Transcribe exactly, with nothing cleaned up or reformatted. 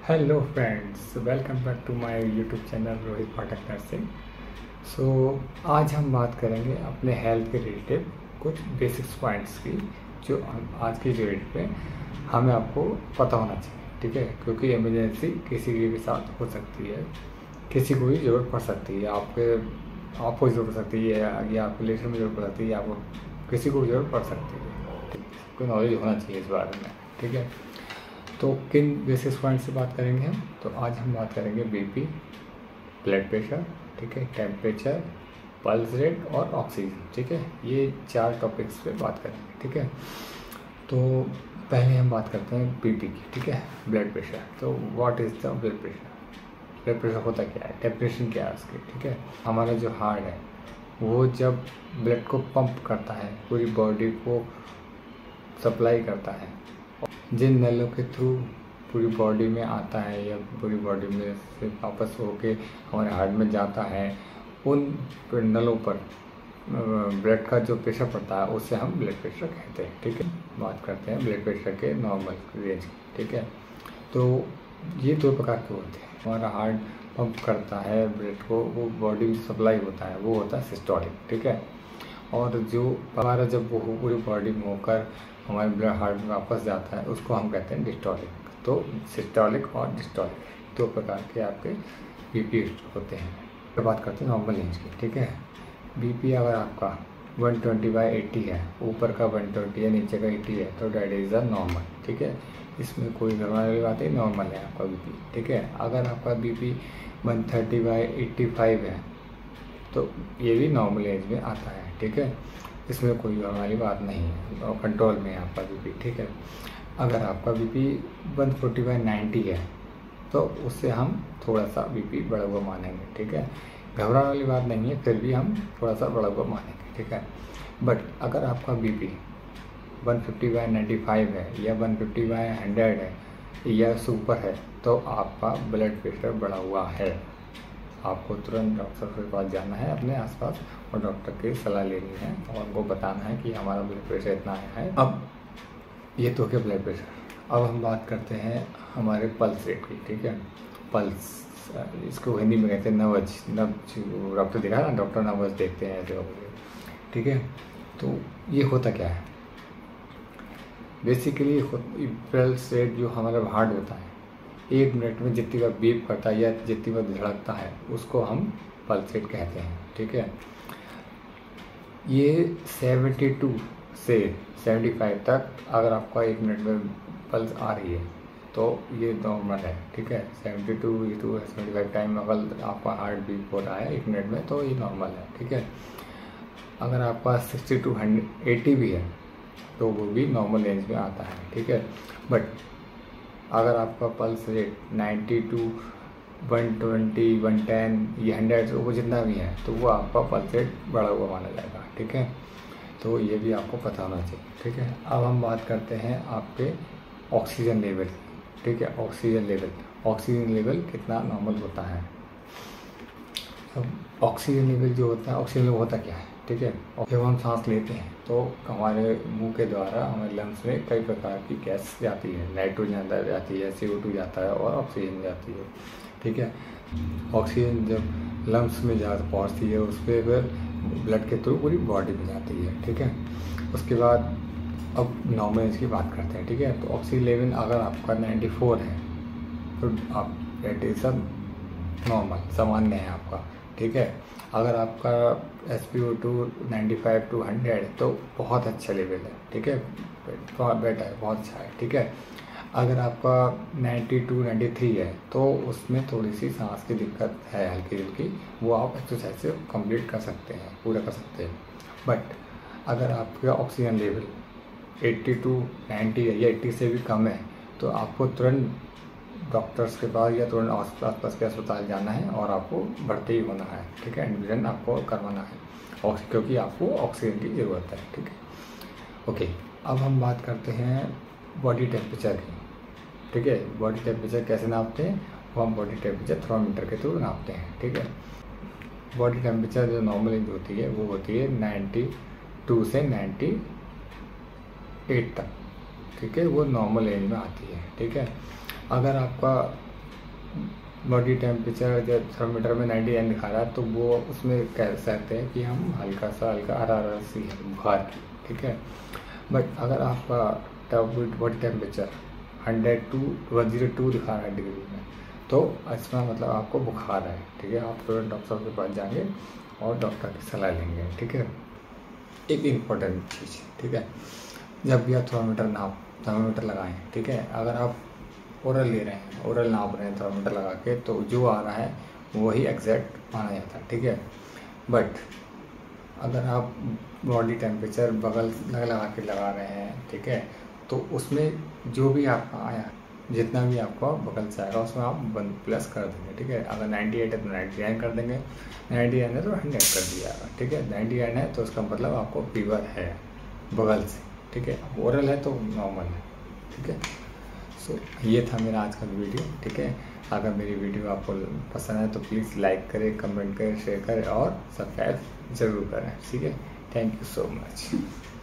Hello friends, welcome back to my YouTube channel Rohit Pathak nursing. So आज हम बात करेंगे अपने हेल्थ के रिलेटेड कुछ बेसिक्स पॉइंट्स की, जो आज की डेट पे हमें आपको पता होना चाहिए। ठीक है, क्योंकि इमरजेंसी किसी के भी साथ हो सकती है, किसी को भी ज़रूरत पड़ सकती है, आपके आपको ज़रूरत पड़ सकती है या आपके रिलेशन में ज़रूरत पड़ सकती है, या आपको किसी को ज़रूरत पड़ सकती है। ठीक, कोई नॉलेज होना चाहिए इस बारे में। ठीक है, तो किन बेसिस पॉइंट से बात करेंगे हम? तो आज हम बात करेंगे बीपी, ब्लड प्रेशर, ठीक है, टेम्परेचर, पल्स रेट और ऑक्सीजन। ठीक है, ये चार टॉपिक्स पे बात करेंगे। ठीक है, तो पहले हम बात करते हैं बीपी की। ठीक है, ब्लड प्रेशर। तो what is the blood pressure? Blood pressure होता क्या है, टेम्परेचर क्या है उसकी? ठीक है, हमारा जो हार्ट है वो जब ब्लड को पंप करता है, पूरी बॉडी को सप्लाई करता है, जिन नलों के थ्रू पूरी बॉडी में आता है या पूरी बॉडी में से वापस होके हमारे हार्ट में जाता है, उन नलों पर ब्लड का जो प्रेशर पड़ता है उससे हम ब्लड प्रेशर कहते हैं। ठीक है, बात करते हैं ब्लड प्रेशर के नॉर्मल रेंज की। ठीक है, तो ये दो प्रकार के होते हैं। हमारा हार्ट पंप करता है ब्लड को, वो बॉडी में सप्लाई होता है, वो होता है सिस्टोलिक। ठीक है, और जो हमारा जब वो पूरी बॉडी में होकर हमारे ब्लड हार्ट में वापस जाता है उसको हम कहते हैं डिस्टोलिक। तो सिस्टोलिक और डिस्टोलिक दो प्रकार के आपके बीपी होते हैं। तो बात करते हैं नॉर्मल रेंज की। ठीक है, बीपी अगर आपका वन ट्वेंटी बाई एट्टी है, ऊपर का वन ट्वेंटी है, नीचे का एट्टी है, तो डैट इज़ अ नॉर्मल। ठीक है, इसमें कोई घबराने वाली बात नहीं, नॉर्मल है आपका बीपी। ठीक है, अगर आपका BP one thirty by eighty five है तो ये भी नॉर्मल रेंज में आता है। ठीक है, इसमें कोई वाली बात नहीं है, और कंट्रोल में है आपका बीपी। ठीक है, अगर आपका BP one forty by ninety है तो उससे हम थोड़ा सा बीपी बढ़ा हुआ मानेंगे। ठीक है, घबराने वाली बात नहीं है, फिर भी हम थोड़ा सा बढ़ा हुआ मानेंगे। ठीक है, बट अगर आपका BP one fifty by ninety five है या वन फिफ्टी बाई हंड्रेड है या सुपर है तो आपका ब्लड प्रेशर बढ़ा हुआ है। आपको तुरंत डॉक्टर के पास जाना है अपने आसपास और डॉक्टर की सलाह लेनी है और उनको बताना है कि हमारा ब्लड प्रेशर इतना आया है। अब ये तो क्या ब्लड प्रेशर। अब हम बात करते हैं हमारे पल्स रेट की। ठीक है, पल्स, इसको हिंदी में कहते हैं नब्ज। नब्ज डॉक्टर देखा ना, डॉक्टर नब्ज देखते हैं ऐसे। ठीक है, तो ये होता क्या है? बेसिकली पल्स रेट जो हमारा हार्ट होता है, एक मिनट में जितनी बार बीप करता है या जितनी बार धड़कता है उसको हम पल्स रेट कहते हैं। ठीक है, ये सेवेंटी टू से सेवेंटी फाइव तक अगर आपका एक मिनट में पल्स आ रही है तो ये नॉर्मल है। ठीक है, seventy two to seventy five time अगर आपका हार्ट बीट हो रहा है एक मिनट में तो ये नॉर्मल है। ठीक है, अगर आपका सिक्सटी टू हंड्रेड एटी भी है तो वो भी नॉर्मल रेंज में आता है। ठीक है, बट अगर आपका pulse rate ninety to one twenty one ten या हंड्रेड वो जितना भी है तो वो आपका पल्स रेट बढ़ा हुआ माना जाएगा। ठीक है, तो ये भी आपको पता होना चाहिए। ठीक है, अब हम बात करते हैं आपके ऑक्सीजन लेवल। ठीक है, ऑक्सीजन लेवल ऑक्सीजन लेवल कितना नॉर्मल होता है। अब ऑक्सीजन लेवल जो होता है, ऑक्सीजन लेवल होता क्या है? ठीक है, जब हम सांस लेते हैं तो हमारे मुंह के द्वारा हमारे लंग्स में कई प्रकार की गैस जाती है, नाइट्रोजन अंदर जाती है, सी ओ टू जाता है और ऑक्सीजन जाती है। ठीक है, ऑक्सीजन जब लंग्स में जा पहुँचती है उस पर फिर ब्लड के थ्रू पूरी बॉडी में जाती है। ठीक है, उसके बाद अब नॉर्मल रेंज की बात करते हैं। ठीक है, तो ऑक्सीजन लेवल अगर आपका नाइन्टी फोर है तो आप डेट इज नॉर्मल, सामान्य है आपका। ठीक है, अगर आपका S P O two ninety five to hundred तो बहुत अच्छा लेवल है। ठीक है, बहुत बेटर है, बहुत अच्छा है। ठीक है, अगर आपका नाइन्टी टू नाइन्टी थ्री है तो उसमें थोड़ी सी सांस की दिक्कत है, हल्की हल्की, वो आप एक्सरसाइज से कंप्लीट कर सकते हैं, पूरा कर सकते हैं। बट अगर आपका oxygen level eighty to ninety है या एट्टी से भी कम है तो आपको तुरंत डॉक्टर्स के पास या तुरंत आस पास के अस्पताल जाना है और आपको भर्ती ही होना है। ठीक है, एडमिशन आपको करवाना है, क्योंकि आपको ऑक्सीजन की ज़रूरत है। ठीक है, ओके, अब हम बात करते हैं बॉडी टेम्परेचर की। ठीक है, बॉडी टेम्परेचर कैसे नापते हैं? वो हम बॉडी टेम्परेचर थर्मामीटर के थ्रू नापते हैं। ठीक है, बॉडी टेम्परेचर जो नॉर्मल रेंज होती है वो होती है नाइन्टी टू से नाइन्टी एट तक। ठीक है, वो नॉर्मल रेंज में आती है। ठीक है, अगर आपका बॉडी टेम्परेचर जो थर्मामीटर में नाइन्टी नाइन दिखा रहा है तो वो उसमें कह सकते हैं कि हम हल्का सा हल्का हरारत सी है बुखार की, ठीक है। बट अगर आपका body temperature hundred to one zero two दिखा रहा है डिग्री में, तो इसमें मतलब आपको बुखार है, ठीक है। आप तुरंत डॉक्टर के पास जाएंगे और डॉक्टर की सलाह लेंगे, ठीक है। एक इम्पॉर्टेंट चीज़, ठीक है, जब भी आप थर्मामीटर नाप थर्मामीटर लगाएं, ठीक है, अगर आप ओरल ले रहे हैं, ओरल नाप रहे हैं थर्मामीटर लगा के, तो जो आ रहा है वही एग्जैक्ट माना जाता है, ठीक है। बट अगर आप बॉडी टेम्परेचर बगल लगा लगा के लगा रहे हैं, ठीक है, तो उसमें जो भी आपका आया, जितना भी आपका बगल से आएगा उसमें आप वन प्लस कर देंगे, ठीक है। अगर नाइन्टी एट है तो नाइन्टी नाइन कर देंगे, नाइन्टी नाइन है तो हंड्रेड कर दिया जाएगा, ठीक है। नाइन्टी नाइन है तो उसका मतलब आपको फीवर है बगल से, ठीक है। ओरल है तो नॉर्मल है, ठीक है। सो so, ये था मेरा आज का वीडियो, ठीक है। अगर मेरी वीडियो आपको पसंद है तो प्लीज़ लाइक करें, कमेंट करें, शेयर करें और सब्सक्राइब ज़रूर करें, ठीक है। Thank you so much.